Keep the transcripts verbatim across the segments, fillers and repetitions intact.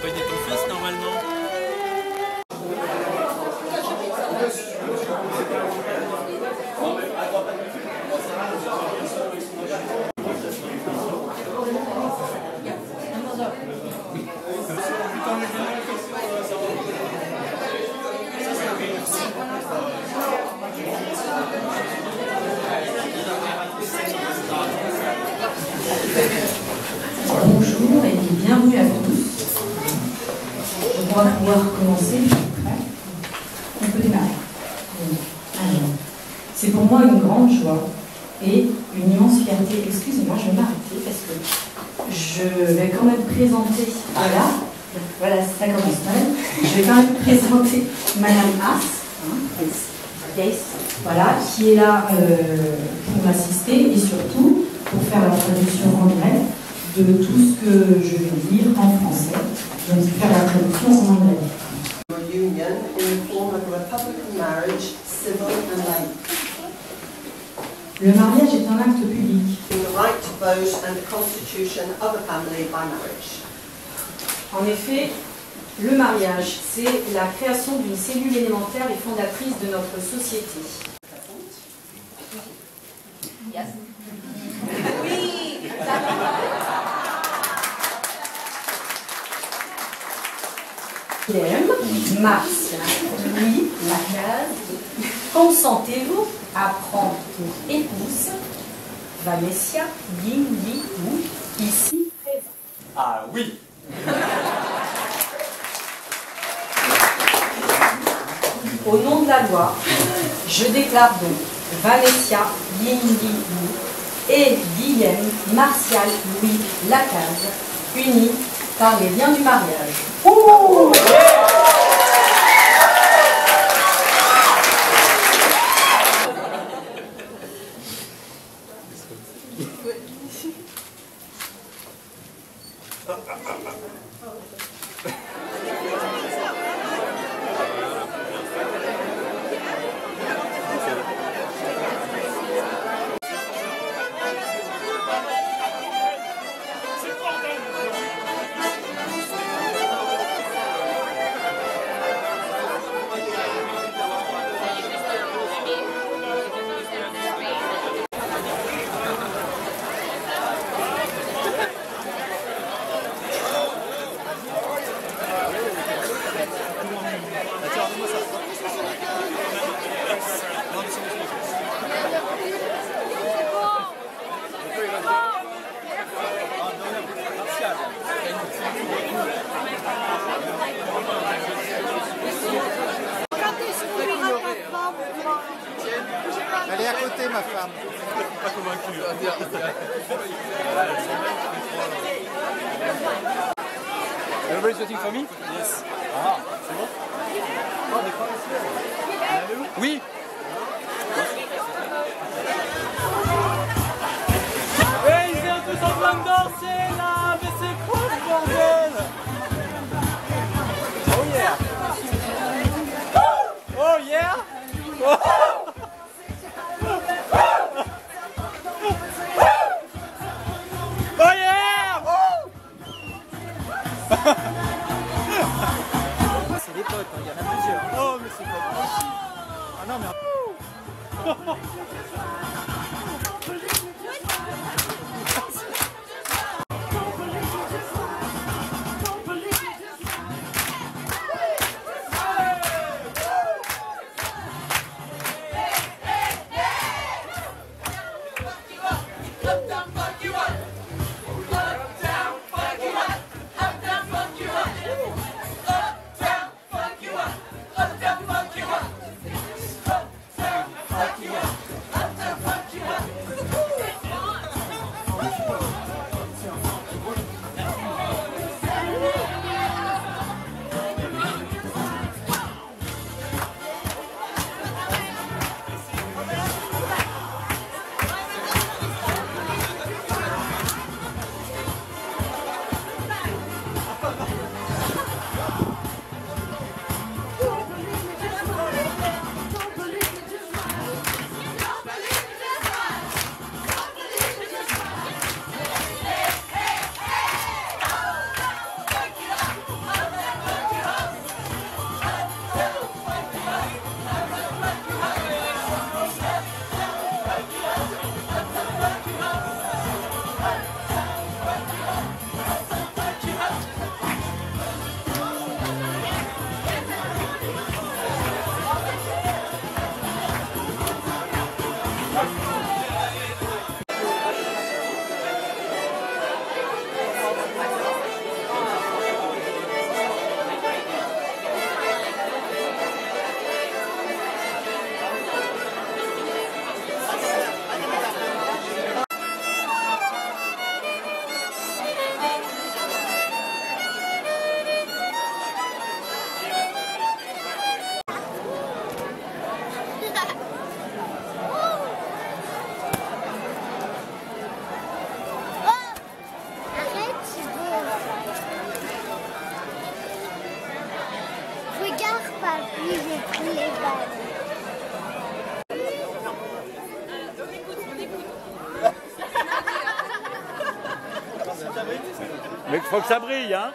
accompagner ton fils normalement. Bonjour et bienvenue à tous. On va pouvoir commencer. On peut démarrer. Alors, c'est pour moi une grande joie et une immense fierté. Excusez-moi, je vais m'arrêter parce que je vais quand même présenter. Voilà, voilà, ça commence mal. Je vais quand même présenter Madame Haas, hein, yes, voilà, qui est là euh, pour m'assister et surtout pour faire la traduction en direct de tout ce que je vais dire en français. Donc, faire la traduction en anglais. Union in the form of a republican marriage, civil and laic. Le mariage est un acte public. The right to vote and the constitution of a family by marriage. En effet, le mariage, c'est la création d'une cellule élémentaire et fondatrice de notre société. Yes. Oui. Guillaume, Martial, Louis, Lacaze, consentez-vous à prendre pour épouse Vanessa Yingyi Wu, ici présente? Ah oui. Au nom de la loi, je déclare donc Vanessa Yingyi Wu et Guillaume Martial Louis Lacaze unis par les liens du mariage. Oh, Elle est à côté, ma femme. Pas convaincu. Everybody's waiting for me? Yes. Ah, c'est bon? Oh, des fois, oui. Hey, ils sont tous en train de danser là! Mais c'est quoi ce bordel? Oh yeah! Oh yeah! Oh. Oh yeah! Oh. C'est des potes, il y en a plusieurs. Oh mais c'est pas possible! Ah non, mais... Mais il faut que ça brille, hein.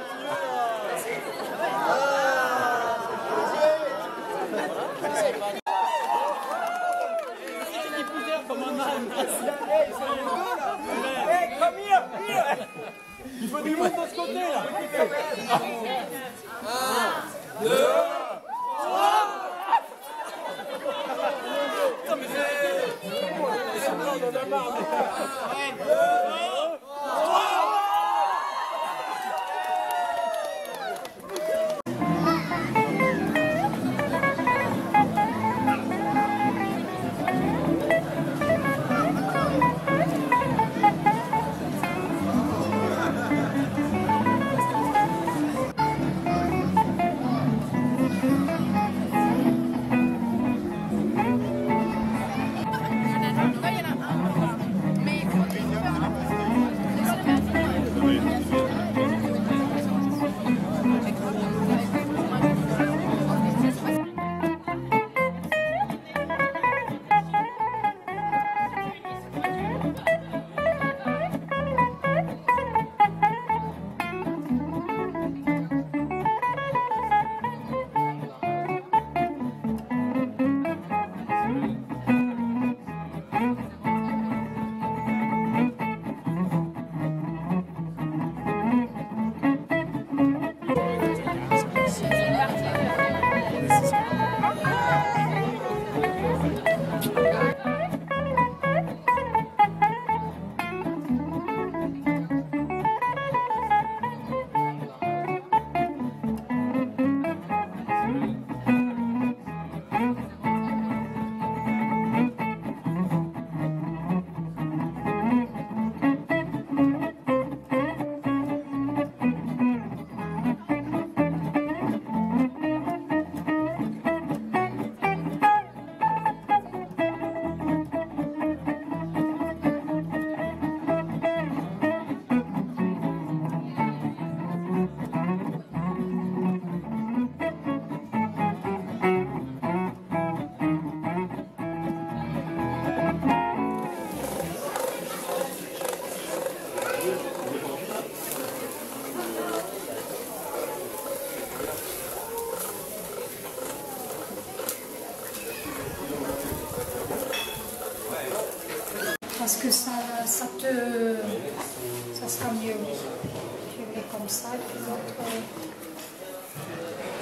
Il faut du monde de ce côté là. Un, deux, trois. Putain mais c'est... On en a marre. Un, deux, trois. Parce que ça, ça te... ça sera mieux. Tu le mets comme ça et puis l'autre...